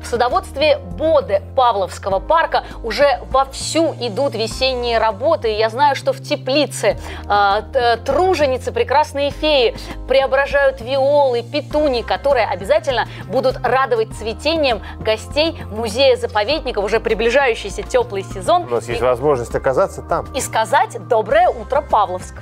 садоводстве Боды Павловского парка уже вовсю идут весенние работы. Я знаю, что в теплице труженицы, прекрасные феи преображают виолы, петунии, которые обязательно будут радовать цветением гостей музея-заповедника в уже приближающийся теплый сезон. У нас есть возможность оказаться там. И сказать «Доброе утро, Павловск».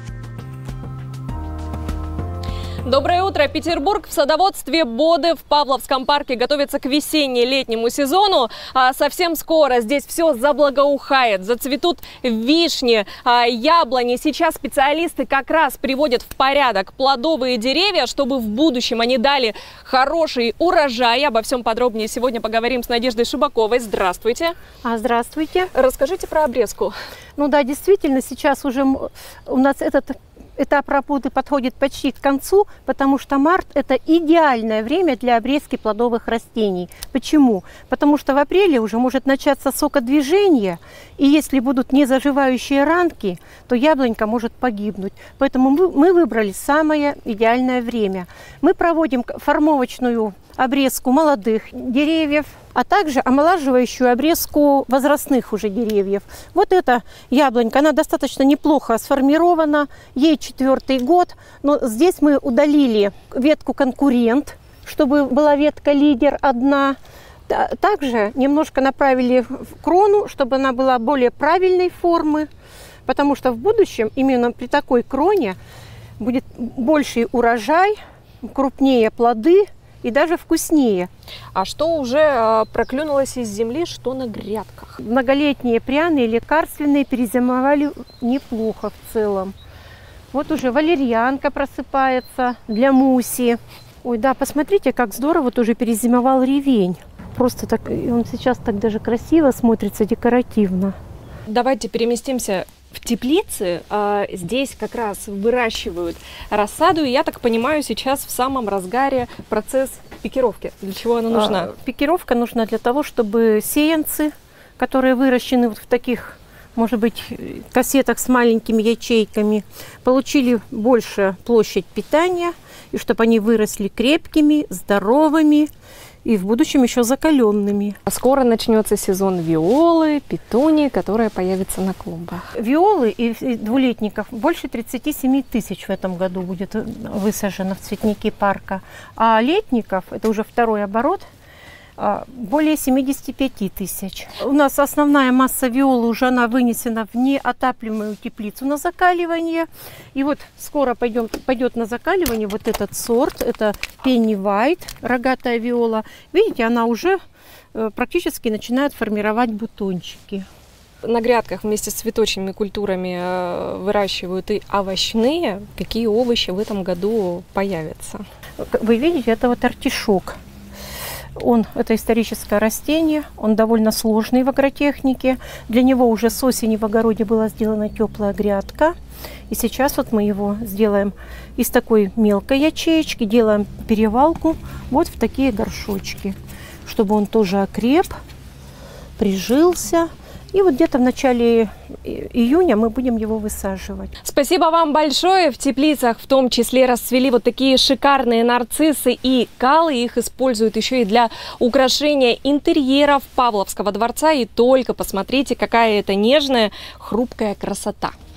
Доброе утро, Петербург. В садоводстве Боды в Павловском парке готовится к весенне-летнему сезону. Совсем скоро здесь все заблагоухает, зацветут вишни, яблони. Сейчас специалисты как раз приводят в порядок плодовые деревья, чтобы в будущем они дали хороший урожай. Обо всем подробнее сегодня поговорим с Надеждой Шибаковой. Здравствуйте. Здравствуйте. Расскажите про обрезку. Ну да, действительно, сейчас уже у нас этот этап работы подходит почти к концу, потому что март – это идеальное время для обрезки плодовых растений. Почему? Потому что в апреле уже может начаться сокодвижение, и если будут незаживающие ранки, то яблонька может погибнуть. Поэтому мы выбрали самое идеальное время. Мы проводим формовочную обрезку молодых деревьев, а также омолаживающую обрезку возрастных уже деревьев. Вот эта яблонька, она достаточно неплохо сформирована, ей 4-й год, но здесь мы удалили ветку конкурент, чтобы была ветка лидер одна. Также немножко направили в крону, чтобы она была более правильной формы, потому что в будущем именно при такой кроне будет больший урожай, крупнее плоды и даже вкуснее. А что уже проклюнулось из земли, что на грядках? Многолетние пряные, лекарственные перезимовали неплохо в целом. Вот уже валерьянка просыпается для муси. Ой, да, посмотрите, как здорово тоже перезимовал ревень. Просто так, он сейчас так даже красиво смотрится, декоративно. Давайте переместимся в теплице. Здесь как раз выращивают рассаду. И я так понимаю, сейчас в самом разгаре процесс пикировки. Для чего она нужна? Пикировка нужна для того, чтобы сеянцы, которые выращены вот в таких, может быть, кассетах с маленькими ячейками, получили больше площадь питания, и чтобы они выросли крепкими, здоровыми и в будущем еще закаленными. Скоро начнется сезон виолы, петунии, которые появятся на клумбах. Виолы и двулетников больше 37 тысяч в этом году будет высажено в цветнике парка. А летников, это уже второй оборот, более 75 тысяч. У нас основная масса виолы уже она вынесена в неотапливаемую теплицу на закаливание. И вот скоро пойдет на закаливание вот этот сорт. Это Penny White, рогатая виола. Видите, она уже практически начинает формировать бутончики. На грядках вместе с цветочными культурами выращивают и овощные. Какие овощи в этом году появятся? Вы видите, это вот артишок. Это историческое растение, он довольно сложный в агротехнике. Для него уже с осени в огороде была сделана теплая грядка. И сейчас вот мы его сделаем из такой мелкой ячеечки, делаем перевалку вот в такие горшочки, чтобы он тоже окреп, прижился. И вот где-то в начале июня мы будем его высаживать. Спасибо вам большое. В теплицах в том числе расцвели вот такие шикарные нарциссы и калы. Их используют еще и для украшения интерьеров Павловского дворца. И только посмотрите, какая это нежная, хрупкая красота.